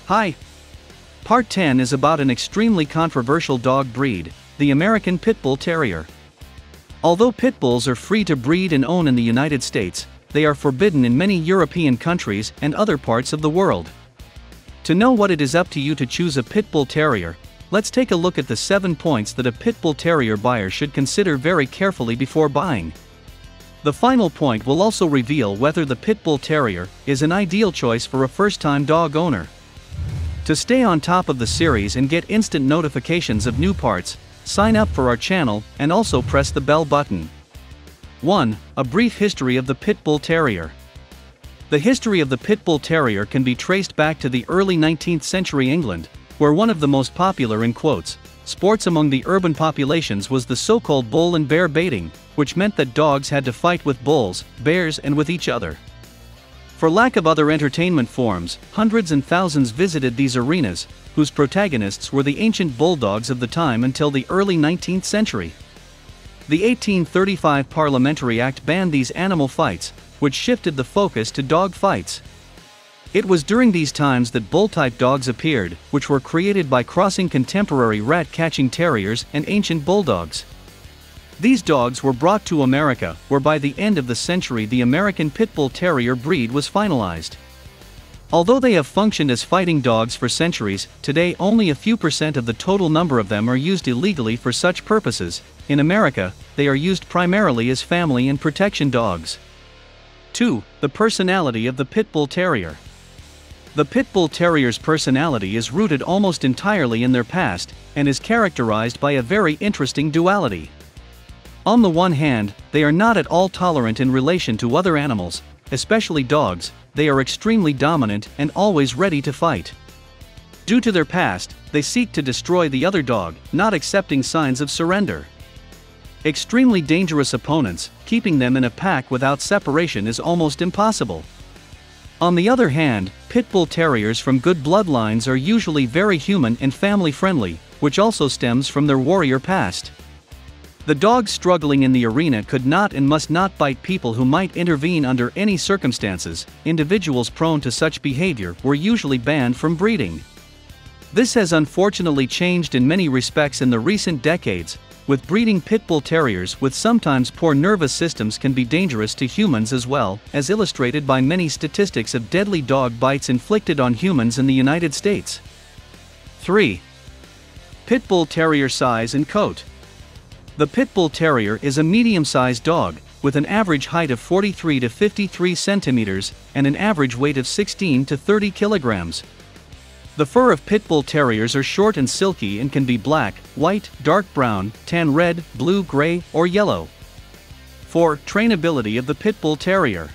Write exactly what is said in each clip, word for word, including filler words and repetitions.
Hi! Part ten is about an extremely controversial dog breed, the American Pitbull Terrier. Although pit bulls are free to breed and own in the United States, they are forbidden in many European countries and other parts of the world. To know what it is up to you to choose a Pitbull Terrier, let's take a look at the seven points that a Pitbull Terrier buyer should consider very carefully before buying. The final point will also reveal whether the Pitbull Terrier is an ideal choice for a first-time dog owner. To stay on top of the series and get instant notifications of new parts, sign up for our channel and also press the bell button. one. A brief history of the Pitbull Terrier. The history of the Pitbull Terrier can be traced back to the early nineteenth century England, where one of the most popular in quotes, sports among the urban populations was the so-called bull and bear baiting, which meant that dogs had to fight with bulls, bears and with each other. For lack of other entertainment forms, hundreds and thousands visited these arenas, whose protagonists were the ancient bulldogs of the time until the early nineteenth century. The eighteen thirty-five Parliamentary Act banned these animal fights, which shifted the focus to dog fights. It was during these times that bull-type dogs appeared, which were created by crossing contemporary rat-catching terriers and ancient bulldogs. These dogs were brought to America, where by the end of the century the American Pitbull Terrier breed was finalized. Although they have functioned as fighting dogs for centuries, today only a few percent of the total number of them are used illegally for such purposes. In America, they are used primarily as family and protection dogs. two. The personality of the Pitbull Terrier. The Pitbull Terrier's personality is rooted almost entirely in their past, and is characterized by a very interesting duality. On the one hand, they are not at all tolerant in relation to other animals, especially dogs. They are extremely dominant and always ready to fight. Due to their past, they seek to destroy the other dog, not accepting signs of surrender. Extremely dangerous opponents, keeping them in a pack without separation is almost impossible. On the other hand, Pitbull Terriers from good bloodlines are usually very human and family-friendly, which also stems from their warrior past. The dogs struggling in the arena could not and must not bite people who might intervene under any circumstances. Individuals prone to such behavior were usually banned from breeding. This has unfortunately changed in many respects in the recent decades, with breeding Pitbull Terriers with sometimes poor nervous systems can be dangerous to humans as well, as illustrated by many statistics of deadly dog bites inflicted on humans in the United States. three. Pitbull Terrier size and coat. The Pitbull Terrier is a medium-sized dog, with an average height of forty-three to fifty-three centimeters and an average weight of sixteen to thirty kilograms. The fur of Pitbull Terriers are short and silky and can be black, white, dark brown, tan red, blue, gray, or yellow. four. Trainability of the Pitbull Terrier.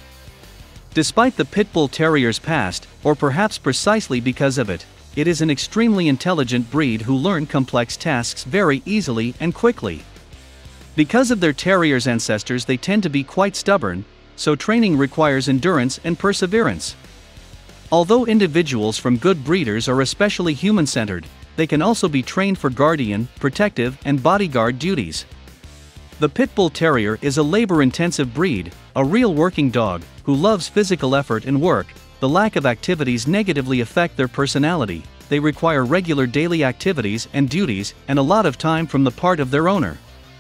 Despite the Pitbull Terrier's past, or perhaps precisely because of it, it is an extremely intelligent breed who learn complex tasks very easily and quickly. Because of their terrier's ancestors, they tend to be quite stubborn, so training requires endurance and perseverance. Although individuals from good breeders are especially human-centered, they can also be trained for guardian, protective, and bodyguard duties. The Pitbull Terrier is a labor-intensive breed, a real working dog, who loves physical effort and work. The lack of activities negatively affect their personality. They require regular daily activities and duties, and a lot of time from the part of their owner.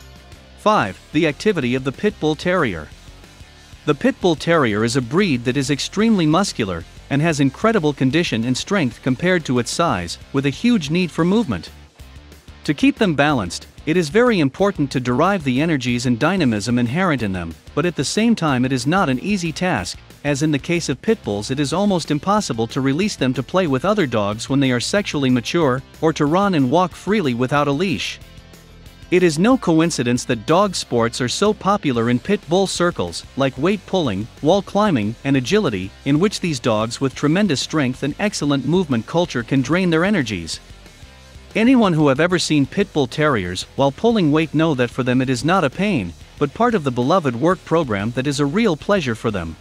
five. The activity of the Pitbull Terrier. The Pitbull Terrier is a breed that is extremely muscular, and has incredible condition and strength compared to its size, with a huge need for movement. To keep them balanced, it is very important to derive the energies and dynamism inherent in them, but at the same time it is not an easy task, as in the case of pit bulls it is almost impossible to release them to play with other dogs when they are sexually mature, or to run and walk freely without a leash. It is no coincidence that dog sports are so popular in pit bull circles, like weight pulling, wall climbing, and agility, in which these dogs with tremendous strength and excellent movement culture can drain their energies. Anyone who have ever seen Pitbull Terriers while pulling weight know that for them it is not a pain, but part of the beloved work program that is a real pleasure for them.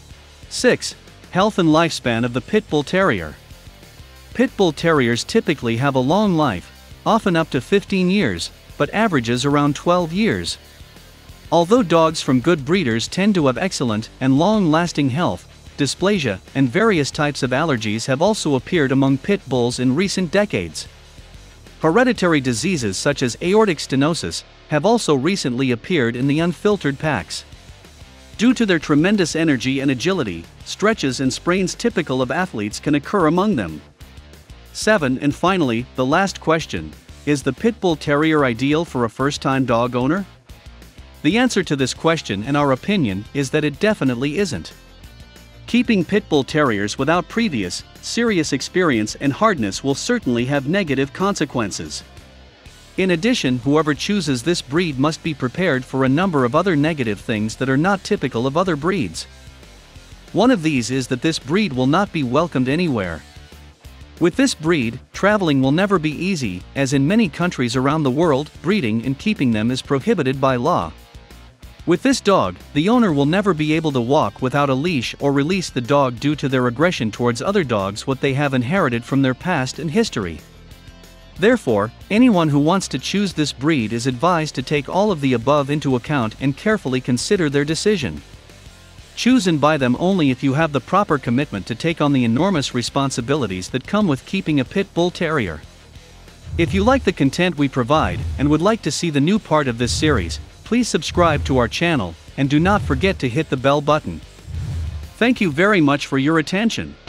six. Health and lifespan of the Pitbull Terrier. Pitbull Terriers typically have a long life, often up to fifteen years, but averages around twelve years. Although dogs from good breeders tend to have excellent and long-lasting health, dysplasia, and various types of allergies have also appeared among pit bulls in recent decades. Hereditary diseases such as aortic stenosis have also recently appeared in the unfiltered packs. Due to their tremendous energy and agility, stretches and sprains typical of athletes can occur among them. seven And finally, the last question: is the Pit Bull Terrier ideal for a first-time dog owner? The answer to this question, in our opinion, is that it definitely isn't. Keeping Pit Bull Terriers without previous, serious experience and hardness will certainly have negative consequences. In addition, whoever chooses this breed must be prepared for a number of other negative things that are not typical of other breeds. One of these is that this breed will not be welcomed anywhere. With this breed, traveling will never be easy, as in many countries around the world, breeding and keeping them is prohibited by law. With this dog, the owner will never be able to walk without a leash or release the dog due to their aggression towards other dogs, what they have inherited from their past and history. Therefore, anyone who wants to choose this breed is advised to take all of the above into account and carefully consider their decision. Choose and buy them only if you have the proper commitment to take on the enormous responsibilities that come with keeping a Pit Bull Terrier. If you like the content we provide and would like to see the new part of this series, please subscribe to our channel and do not forget to hit the bell button. Thank you very much for your attention.